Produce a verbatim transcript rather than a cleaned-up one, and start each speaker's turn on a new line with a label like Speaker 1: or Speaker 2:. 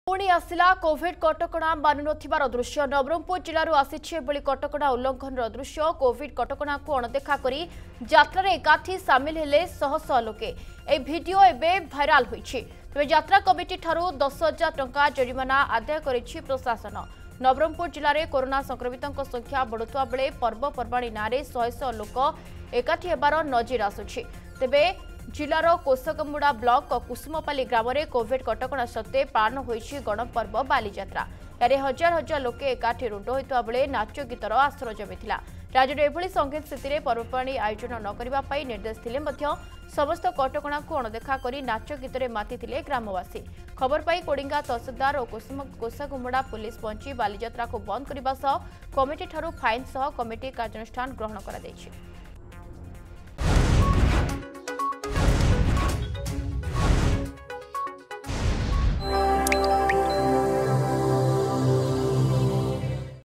Speaker 1: पुणी आसला कोविड कटकणा मानु नथिबार दृश्य नवरंगपुर जिलूर आसी कटकणा उल्लंघन दृश्य कोविड कटकणा को अणदेखा करी यात्रा एकाठी सामिल हेले शह शह लोके ए वीडियो एबे भाइराल होईछि। तेबे यात्रा कमिटी ठारू दस हजार टंका जरिमाना आदाय करिछि प्रशासन। नवरंगपुर जिले में कोरोना संक्रमितों संख्या बढ़ुवा बेले पर्वपर्वाणी नारे शह शह लोक एकाठी हेबार नजिर आसुछि। तेबे जिलार कोसगमुड़ा ब्लॉक कुसुमपाली ग्राम में कोविड कटकणा सत्वे पालन होइछि गणपर्व बालीजात्रा। यारे हजार हजार लोके एकाठी रुंड होइतबा बेले नाच गीतर आश्रय जमिथिला। राज्य एभली संगीत स्थिति में पर्वपर्वाणी आयोजन न करबा पई निर्देश थिले मध्य समस्त कटकणा को अणदेखा करी नाच गीतरे मातिथिले ग्रामवासी। खबर पाई कोडिंगा तहसीलदार और कुसुम कोसगमुड़ा पुलिस पहुंची बालीजात्रा को बंद करने सह कमिटी ठारू फाइन सह कमिटी कार्यानुष्ठान ग्रहण करा दैछि।